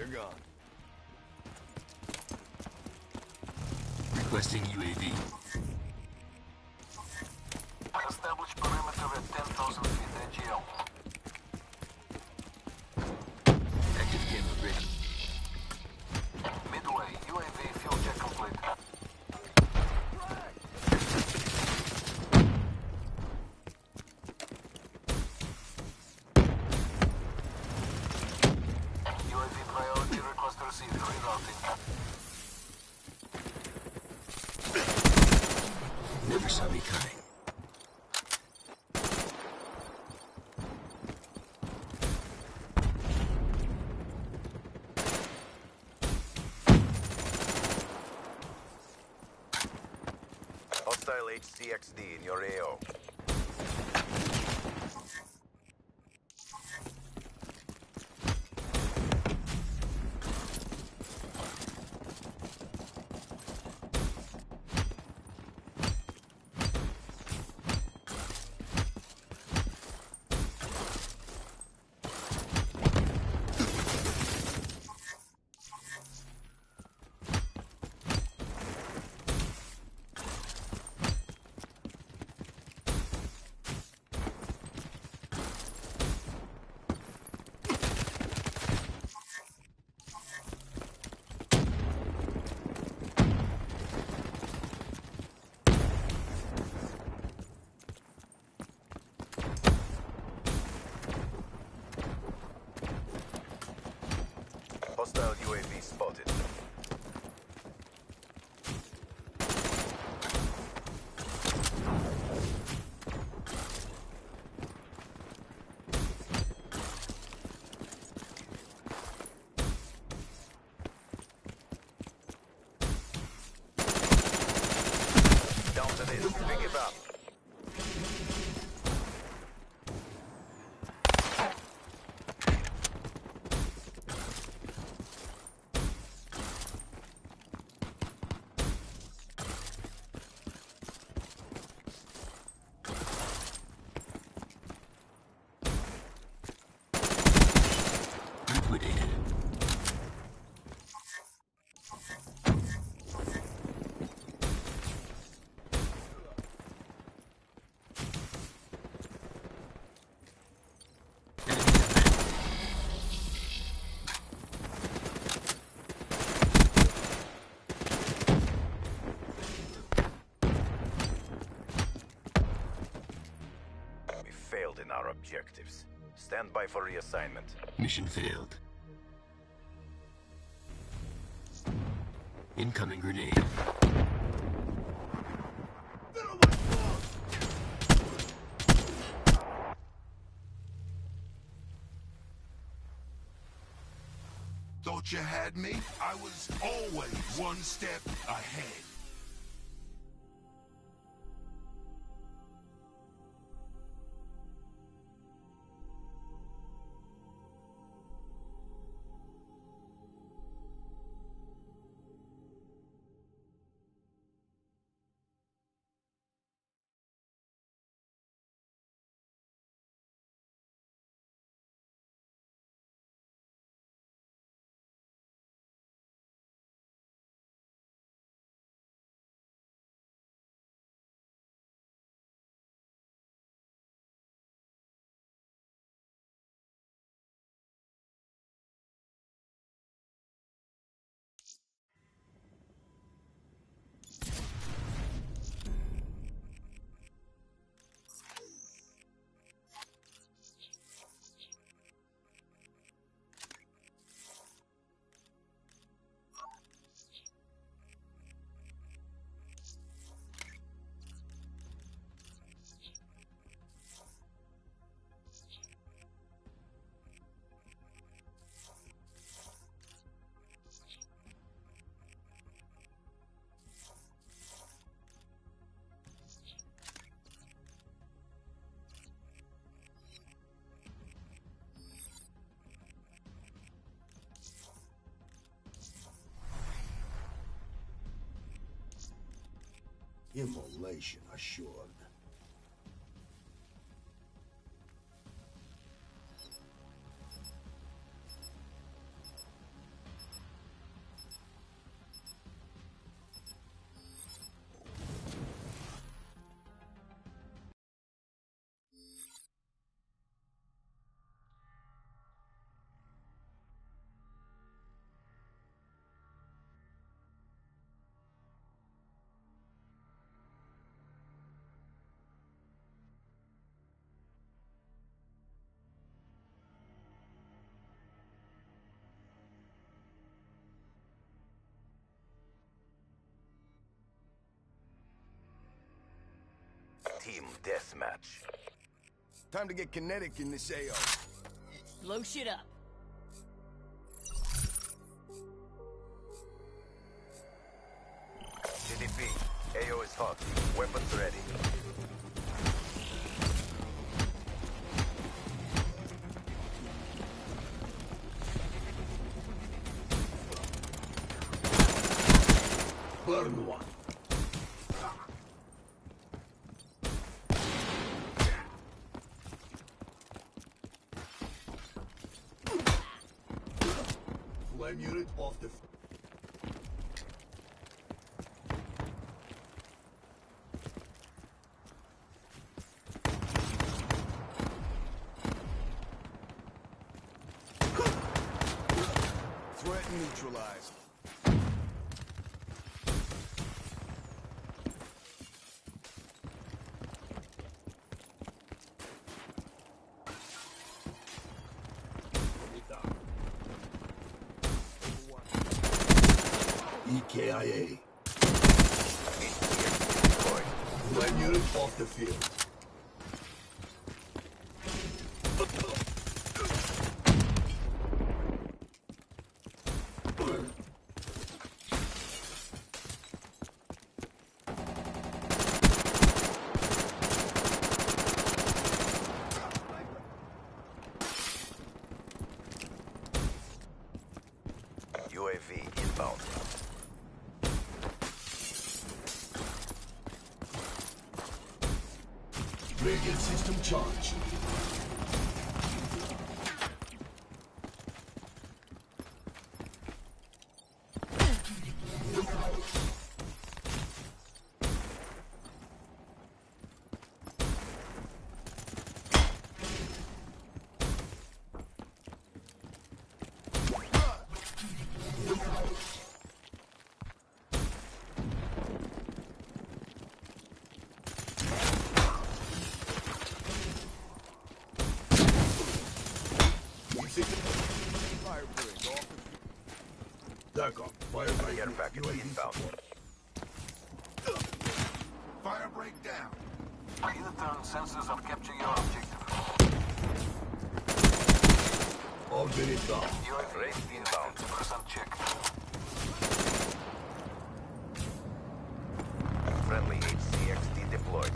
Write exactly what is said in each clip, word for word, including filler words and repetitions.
They're gone. Requesting U A V. Establish perimeter at ten thousand feet A G L. Active camera ready. Midway, U A V fuel check complete. U A V priority request received. Rerouting. Never saw me coming. Hostile H C X D in your A O. Hostile U A V spotted. Down to this. Pick it up. Liquidated. We failed in our objectives. Stand by for reassignment. Mission failed. Incoming grenade. Thought you had me? I was always one step ahead. Immolation assured. Team deathmatch. Time to get kinetic in this A O. Blow shit up. G D P. A O is hot. Weapons ready. Burn one. Flame unit off the... Threat neutralized. E K I A. Deployed. Flame unit off the field. U A V inbound. Radiant system charged. Fire break off the... D'accord. Fire Care package inbound. Fire break down. In turn, sensors have captured your objective. All units down. U A V Race inbound. fifty percent check. Friendly H C X D deployed.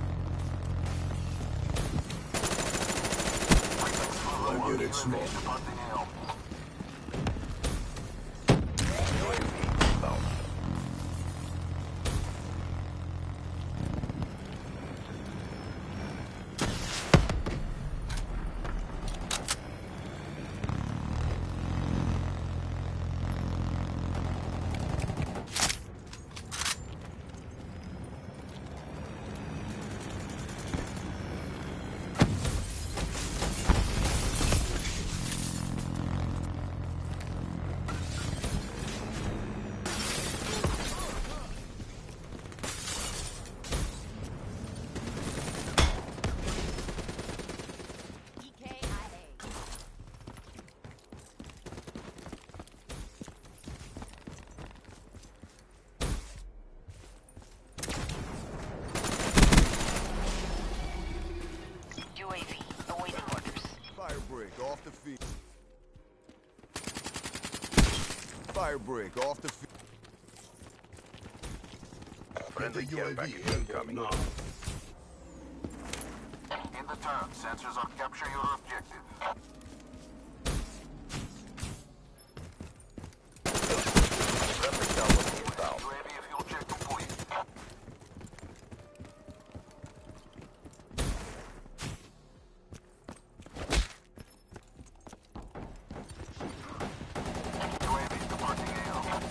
Flame unit small. Departing A O. U A V inbound. E K I A. U A V awaiting orders. Fire break off the field. Fire break off the field. Friendly The care U A V package incoming. now. In the turn, sensors have captured your objective. Friendly tower inbound. U A V fuel check complete. U A V departing A O.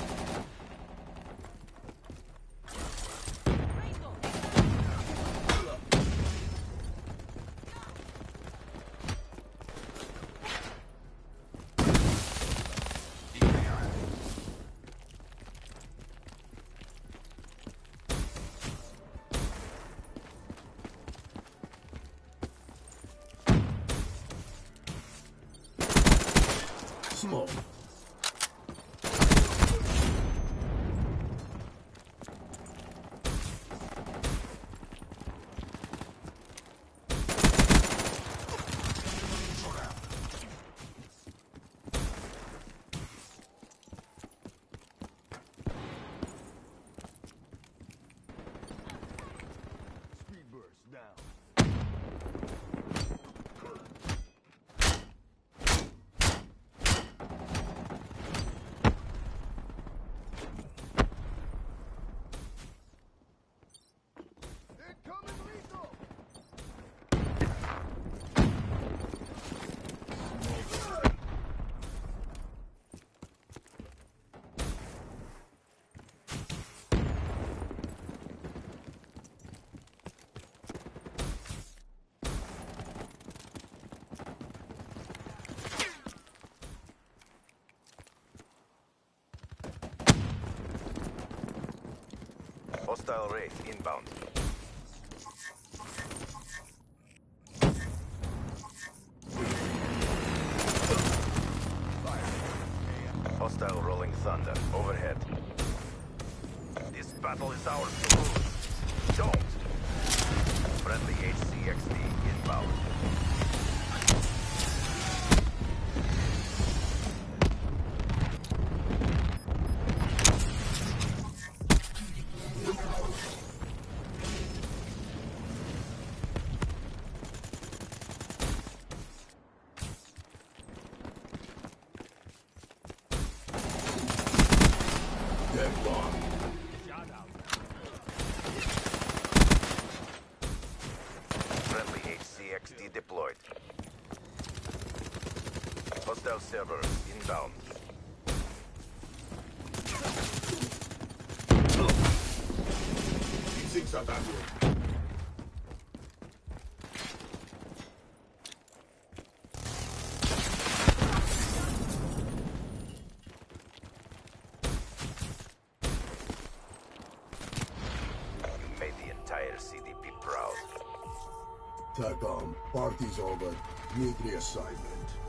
Hostile raid inbound. Hostile rolling thunder overhead. This battle is ours to lose. Don't! Friendly H C X D inbound. Dead bomb. Friendly H C X D deployed. Hostile server inbound. Six atacando. You made the entire C D P proud. TACOM, party's over. Need reassignment.